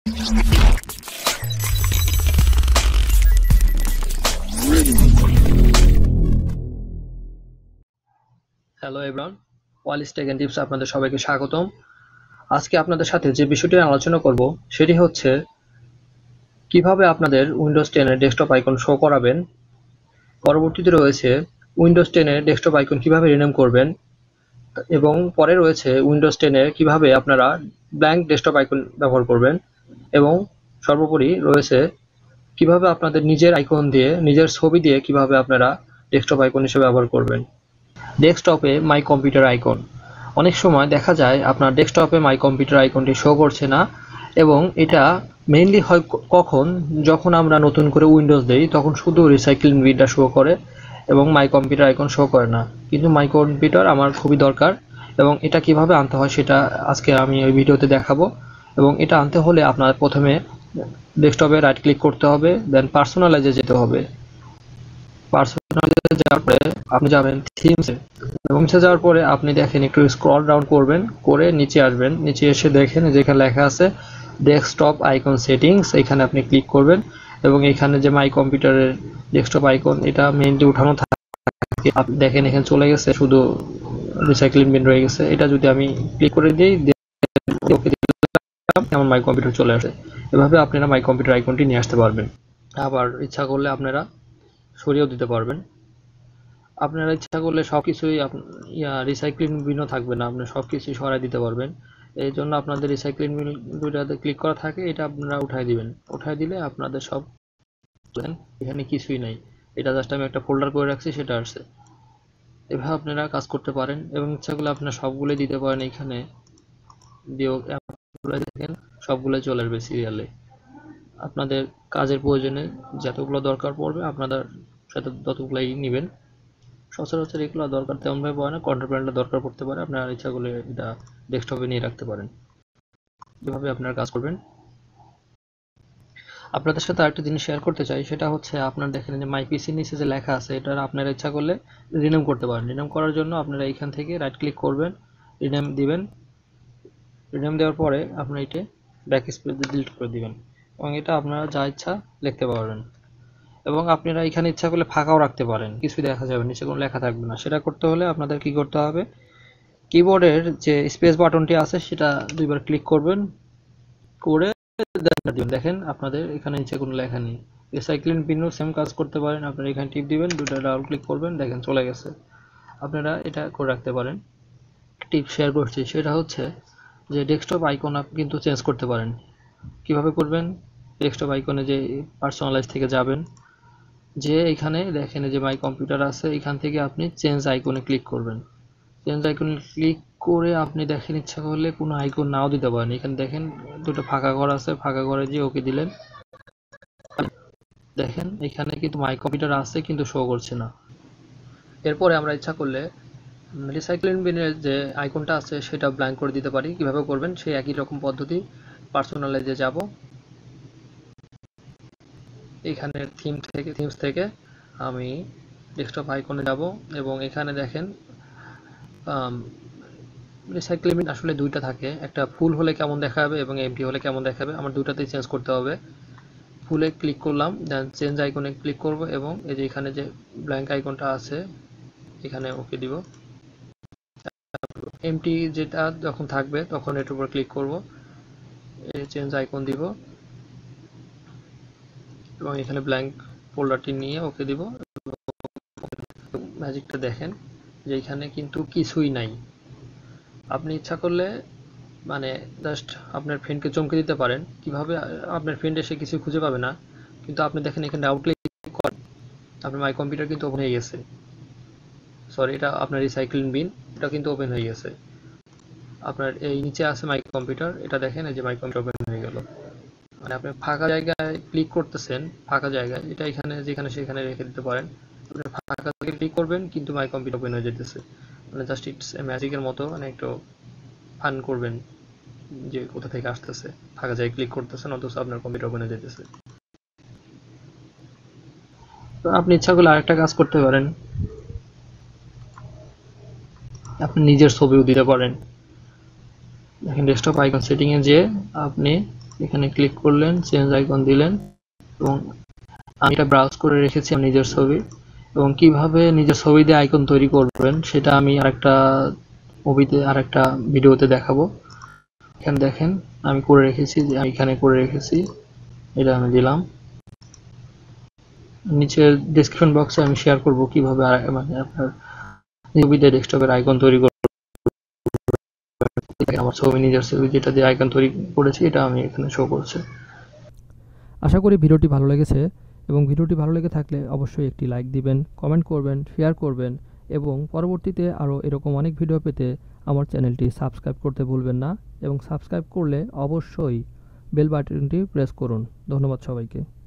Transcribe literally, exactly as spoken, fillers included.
Hello everyone, wall tech and tips আপনাদের সবাইকে স্বাগতম। আজকে আপনাদের সাথে যে বিষয়টি আলোচনা করব সেটি হচ্ছে কিভাবে আপনাদের উইন্ডোজ টেন এর ডেস্কটপ আইকন শো করাবেন। পরবর্তীতে রয়েছে উইন্ডোজ টেন এর ডেস্কটপ আইকন কিভাবে রিনেম করবেন, এবং পরে রয়েছে উইন্ডোজ টেন এর কিভাবে আপনারা ব্ল্যাঙ্ক ডেস্কটপ আইকন ব্যবহার করবেন, এবং সর্বোপরি রয়েছে কিভাবে আপনাদের নিজের আইকন দিয়ে নিজের ছবি দিয়ে কিভাবে আপনারা ডেস্কটপ আইকন হিসেবে ব্যবহার করবেন। ডেস্কটপে মাই কম্পিউটার আইকন, অনেক সময় দেখা যায় আপনার ডেস্কটপে মাই কম্পিউটার আইকনটি শো করছে না, এবং এটা মেইনলি হয় কখন, যখন আমরা নতুন করে উইন্ডোজ দেই তখন শুধু রিসাইক্লিং বিনটা শো করে এবং মাই কম্পিউটার আইকন শো করে না। কিন্তু মাই কম্পিউটার আমার খুবই দরকার, এবং এটা কিভাবে আনতে হয় সেটা আজকে আমি ওই ভিডিওতে দেখাবো। এবং এটা আনতে হলে আপনার প্রথমে ডেস্কটপে রাইট ক্লিক করতে হবে, দেন পার্সোনালাইজে যেতে হবে। পার্সোনালাইজে যাওয়ার পরে আপনি যাবেন থিমসে, এবং নিচে যাওয়ার পরে আপনি দেখেন একটু স্ক্রল ডাউন করবেন, করে নিচে আসবেন। নিচে এসে দেখেন যেখানে লেখা আছে ডেস্কটপ আইকন সেটিংস, এখানে আপনি ক্লিক করবেন, এবং এখানে যে মাই কম্পিউটারের ডেস্কটপ আইকন এটা মেইনলি উঠানো থাকে। আপনি দেখেন এখানে চলে গেছে, শুধু রিসাইক্লিং বিন রয়ে গেছে। এটা যদি আমি ক্লিক করে দিই, ওকে দিলাম, আমার মাই কম্পিউটার চলে আসে। এভাবে আপনারা মাই কম্পিউটার আইকনটি নিয়ে আসতে পারবেন। আবার ইচ্ছা করলে আপনারা সরিয়েও দিতে পারবেন। আপনারা ইচ্ছা করলে সবকিছুই ইয়া রিসাইক্লিং বিনও থাকবে না, আপনি সবকিছুই সরাই দিতে পারবেন। এই জন্য আপনাদের রিসাইক্লিং বিন দুইটাতে ক্লিক করা থাকে, এটা আপনারা উঠাই দিবেন। উঠাই দিলে আপনাদের সব, এখানে কিছুই নাই, এটা জাস্ট আমি একটা ফোল্ডার করে রাখছি, সেটা আসছে। এভাবে আপনারা কাজ করতে পারেন, এবং ইচ্ছা করলে আপনারা সবগুলোই দিতে পারেন। এখানে দিয়েও দেখেন সবগুলোই চলে আসবে সিরিয়ালে। আপনাদের কাজের প্রয়োজনে যতগুলো দরকার পড়বে আপনাদের সাথে ততগুলাই নেবেন। সচরাচর এগুলো দরকার তেমনভাবে পড়ে না, কন্ট্রোল প্যানেলটা দরকার পড়তে পারে, আপনার ইচ্ছা করলে এটা ডেস্কটপে নিয়ে রাখতে পারেন। এভাবে আপনারা কাজ করবেন। আপনাদের সাথে আরেকটা জিনিস শেয়ার করতে চাই, সেটা হচ্ছে আপনারা দেখেন যে মাই পিসির নিচে যে লেখা আছে, এটা আপনারা ইচ্ছা করলে রিনেম করতে পারেন। রিনেম করার জন্য আপনারা এইখান থেকে রাইট ক্লিক করবেন, রিনেম দিবেন। রিনেম দেওয়ার পরে আপনারা এটা ব্যাক স্পেস দিয়ে ডিলিট করে দিবেন, এবং এটা আপনারা যা ইচ্ছা লিখতে পারবেন। এবং আপনারা এখানে ইচ্ছা করলে ফাঁকাও রাখতে পারেন, কিছুই দেখা যাবে, নিচে কোনো লেখা থাকবে না। সেটা করতে হলে আপনাদের কি করতে হবে, কিবোর্ডের যে স্পেস বাটনটি আছে সেটা দুইবার ক্লিক করবেন, করে দেখেন আপনাদের এখানে নিচে কোনো লেখা নেই। রিসাইক্লিং বিনও সেম কাজ করতে পারেন, আপনারা এখানে টিপ দিবেন, দুটো ডাবল ক্লিক করবেন, দেখেন চলে গেছে। আপনারা এটা করে রাখতে পারেন। টিপ শেয়ার করছি, সেটা হচ্ছে যে ডেস্কটপ আইকন আপনি কিন্তু চেঞ্জ করতে পারেন। কিভাবে করবেন, ডেস্কটপ আইকনে যে পার্সোনালাইজ থেকে যাবেন, যে এখানে দেখেন যে মাই কম্পিউটার আছে, এখান থেকে আপনি চেঞ্জ আইকনে ক্লিক করবেন। চেঞ্জ আইকনে ক্লিক করে আপনি দেখেন ইচ্ছা করলে কোনো আইকন নাও দিতে পারেন। এখানে দেখেন দুটো ফাঁকা ঘর আছে, ফাঁকা ঘরে যে ওকে দিলেন, দেখেন এখানে কিন্তু মাই কম্পিউটার আছে কিন্তু শো করছে না। এরপরে আমরা ইচ্ছা করলে রিসাইক্লিং বিনের যে আইকনটা আছে সেটা ব্ল্যাঙ্ক করে দিতে পারি। কিভাবে করবেন সেই একই রকম পদ্ধতি। পার্সোনালাইজে যাব, এখানে থিম থেকে থিমস থেকে আমি ডেস্কটপ আইকনে যাব, এবং এখানে দেখেন রিসাইক্লিং বিন আসলে দুইটা থাকে, একটা ফুল হলে কেমন দেখাবে এবং এমটি হলে কেমন দেখাবে। আমার দুইটাতেই চেঞ্জ করতে হবে। ফুলে ক্লিক করলাম, দেন চেঞ্জ আইকনে ক্লিক করব, এবং এই যে এখানে যে ব্ল্যাঙ্ক আইকনটা আছে এখানে ওকে দিব। এমটি যেটা যখন থাকবে তখন এটার উপর ক্লিক করব, এই চেঞ্জ আইকন দিব, এবং এখানে ব্ল্যাঙ্ক ফোল্ডারটি নিয়ে ওকে দিব। ম্যাজিকটা দেখেন যে এখানে কিন্তু কিছুই নাই। আপনি ইচ্ছা করলে মানে জাস্ট আপনার ফ্রেন্ডকে চমকে দিতে পারেন। কিভাবে, আপনার ফ্রেন্ড এসে কিছু খুঁজে পাবে না, কিন্তু আপনি দেখেন এখানে ডাউট ক্লিক করেন, আপনার মাই কম্পিউটার কিন্তু ওপেন হয়ে গেছে। সরি, এটা আপনার রিসাইক্লিং বিন, এটা কিন্তু ওপেন হয়ে গেছে। আপনার এই নিচে আছে মাই কম্পিউটার, এটা দেখেন এই যে মাই কম্পিউটার ওপেন হয়ে গেল। মানে আপনি ফাঁকা জায়গায় ক্লিক করতেছেন, ফাঁকা জায়গায় এটা এখানে যেখানে সেখানে রেখে দিতে পারেন। আপনি ফাঁকা জায়গায় ক্লিক করবেন কিন্তু মাই কম্পিউটার ওপেন হয়ে যেতেছে। মানে জাস্ট ইটস ম্যাজিকের মতো, মানে একটু ফান করবেন যে কোথা থেকে আসতেছে। ফাঁকা জায়গায় ক্লিক করতেছেন অথচ আপনার কম্পিউটার ওপেন হয়ে যেতেছে। তো আপনি ইচ্ছা করলে আরেকটা কাজ করতে পারেন, আপনি নিজের ছবিও দিতে পারেন। দেখেন ডেস্কটপ আইকন সেটিং এ যে আপনি এখানে ক্লিক করলেন, চেঞ্জ আইকন দিলেন এবং আমি এটা ব্রাউজ করে রেখেছি আমার নিজের ছবি। এবং কিভাবে নিজের ছবি দিয়ে আইকন তৈরি করবেন সেটা আমি আরেকটা মুভিতে আরেকটা ভিডিওতে দেখাবো। এখানে দেখেন আমি করে রেখেছি, যে আমি এখানে করে রেখেছি, এটা আমি দিলাম। নিচের ডেসক্রিপশন বক্সে আমি শেয়ার করব কিভাবে মানে আপনার ছবিতে ডেস্কটপের আইকন তৈরি করবেন। আমার ছবি নিজের ছবি যেটা দিয়ে আইকন তৈরি করেছি এটা আমি এখানে শো করছে। আশা করি ভিডিওটি ভালো লেগেছে, এবং ভিডিওটি ভালো লেগে থাকলে অবশ্যই একটি লাইক দিবেন, কমেন্ট করবেন, শেয়ার করবেন, এবং পরবর্তীতে আরও এরকম অনেক ভিডিও পেতে আমার চ্যানেলটি সাবস্ক্রাইব করতে ভুলবেন না, এবং সাবস্ক্রাইব করলে অবশ্যই বেল বাটনটি প্রেস করুন। ধন্যবাদ সবাইকে।